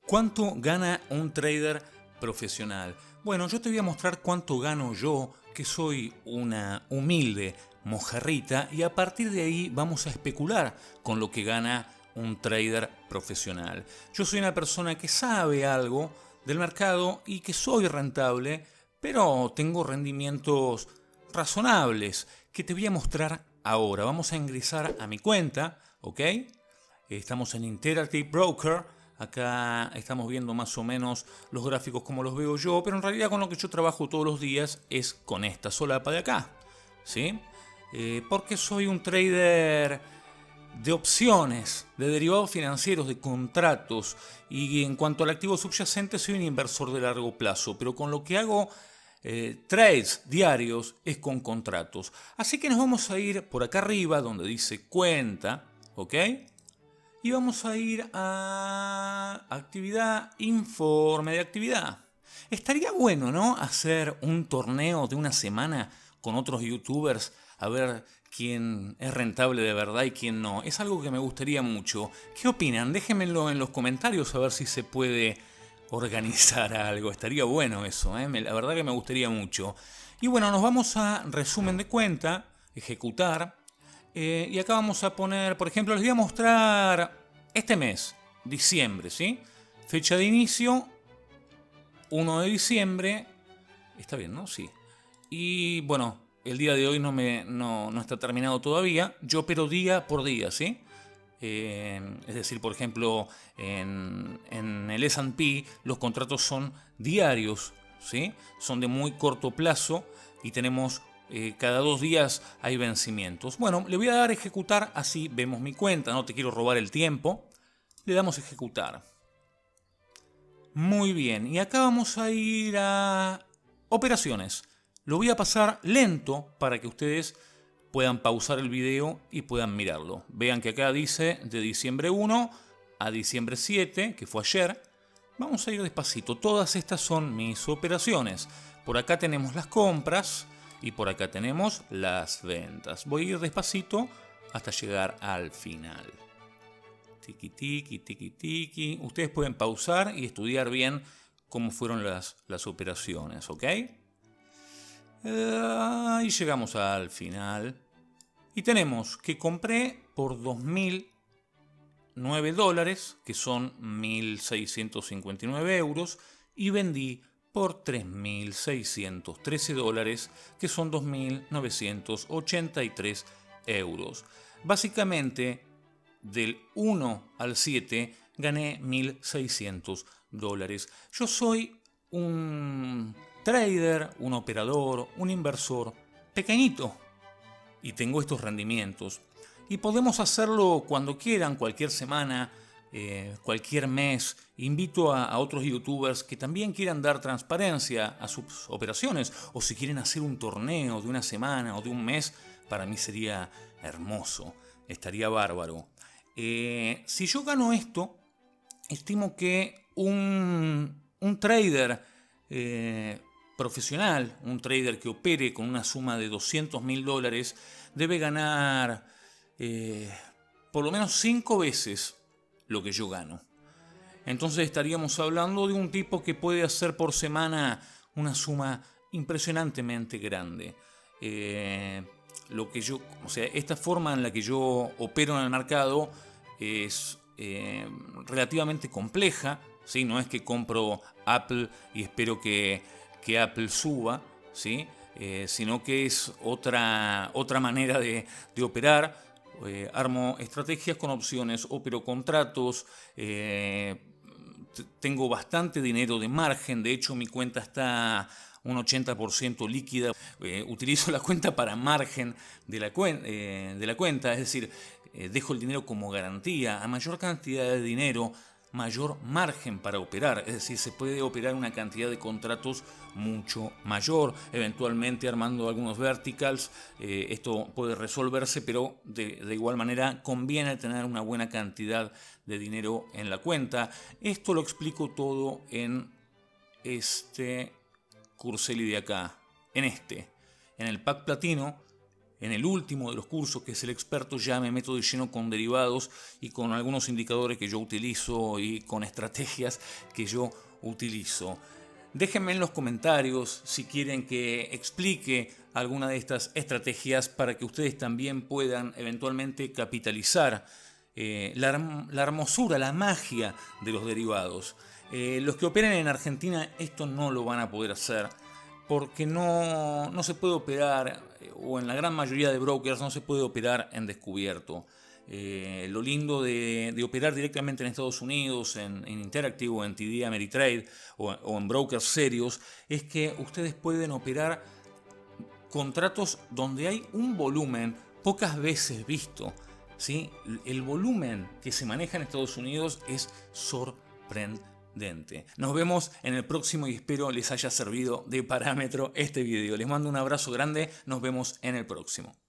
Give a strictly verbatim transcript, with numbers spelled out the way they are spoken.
¿Cuánto gana un trader profesional? Bueno, yo te voy a mostrar cuánto gano yo, que soy una humilde mojarrita, y a partir de ahí vamos a especular con lo que gana un trader profesional. Yo soy una persona que sabe algo del mercado y que soy rentable, pero tengo rendimientos razonables que te voy a mostrar ahora. Vamos a ingresar a mi cuenta, ¿ok? Estamos en Interactive Broker. Acá estamos viendo más o menos los gráficos como los veo yo, pero en realidad con lo que yo trabajo todos los días es con esta solapa de acá, ¿sí? Eh, porque soy un trader de opciones, de derivados financieros, de contratos, y en cuanto al activo subyacente soy un inversor de largo plazo, pero con lo que hago eh, trades diarios es con contratos. Así que nos vamos a ir por acá arriba donde dice cuenta, ¿ok? Y vamos a ir a actividad, informe de actividad. Estaría bueno, ¿no? Hacer un torneo de una semana con otros youtubers a ver quién es rentable de verdad y quién no. Es algo que me gustaría mucho. ¿Qué opinan? Déjenmelo en los comentarios a ver si se puede organizar algo. Estaría bueno eso, ¿eh? La verdad que me gustaría mucho. Y bueno, nos vamos a resumen de cuenta, ejecutar. Eh, y acá vamos a poner, por ejemplo, les voy a mostrar este mes, diciembre, ¿sí? Fecha de inicio, uno de diciembre. Está bien, ¿no? Sí. Y bueno, el día de hoy no, me, no, no está terminado todavía. Yo opero día por día, ¿sí? Eh, es decir, por ejemplo, en, en el ese and pe los contratos son diarios, ¿sí? Son de muy corto plazo y tenemos... Eh, cada dos días hay vencimientos. Bueno, le voy a dar a ejecutar, así vemos mi cuenta, no te quiero robar el tiempo. Le damos a ejecutar. Muy bien, y acá vamos a ir a operaciones. Lo voy a pasar lento para que ustedes puedan pausar el video y puedan mirarlo. Vean que acá dice de diciembre uno a diciembre siete, que fue ayer. Vamos a ir despacito. Todas estas son mis operaciones. Por acá tenemos las compras. Y por acá tenemos las ventas. Voy a ir despacito hasta llegar al final. Tiki tiki, tiki tiki. Ustedes pueden pausar y estudiar bien cómo fueron las, las operaciones, ¿ok? Uh, y llegamos al final. Y tenemos que compré por dos mil nueve dólares, que son mil seiscientos cincuenta y nueve euros, y vendí por tres mil seiscientos trece dólares, que son dos mil novecientos ochenta y tres euros. Básicamente, del uno al siete gané mil seiscientos dólares. Yo soy un trader, un operador, un inversor pequeñito y tengo estos rendimientos. Y podemos hacerlo cuando quieran, cualquier semana, Eh, cualquier mes. Invito a, a otros youtubers que también quieran dar transparencia a sus operaciones, o si quieren hacer un torneo de una semana o de un mes, para mí sería hermoso, estaría bárbaro. Eh, si yo gano esto, estimo que un, un trader eh, profesional, un trader que opere con una suma de doscientos mil dólares, debe ganar eh, por lo menos cinco veces lo que yo gano. Entonces estaríamos hablando de un tipo que puede hacer por semana una suma impresionantemente grande. Eh, lo que yo, o sea, esta forma en la que yo opero en el mercado es eh, relativamente compleja, ¿sí? No es que compro Apple y espero que, que Apple suba, ¿sí? Eh, sino que es otra, otra manera de, de operar. Eh, armo estrategias con opciones, opero contratos, eh, tengo bastante dinero de margen, de hecho mi cuenta está un ochenta por ciento líquida, eh, utilizo la cuenta para margen de la, cuen eh, de la cuenta, es decir, eh, dejo el dinero como garantía. A mayor cantidad de dinero, mayor margen para operar, es decir, se puede operar una cantidad de contratos mucho mayor, eventualmente armando algunos verticals. Eh, esto puede resolverse, pero de, de igual manera conviene tener una buena cantidad de dinero en la cuenta. Esto lo explico todo en este Curseli de acá, en este, en el pack platino. en el último de los cursos, que es el experto, ya me meto de lleno con derivados y con algunos indicadores que yo utilizo y con estrategias que yo utilizo. Déjenme en los comentarios si quieren que explique alguna de estas estrategias para que ustedes también puedan eventualmente capitalizar eh, la, la hermosura, la magia de los derivados. Eh, los que operen en Argentina esto no lo van a poder hacer porque no, no se puede operar, o en la gran mayoría de brokers no se puede operar en descubierto. Eh, lo lindo de, de operar directamente en Estados Unidos, en, en Interactive o en T D Ameritrade o, o en brokers serios, es que ustedes pueden operar contratos donde hay un volumen pocas veces visto, ¿sí? El volumen que se maneja en Estados Unidos es sorprendente. Nos vemos en el próximo y espero les haya servido de parámetro este video. Les mando un abrazo grande, nos vemos en el próximo.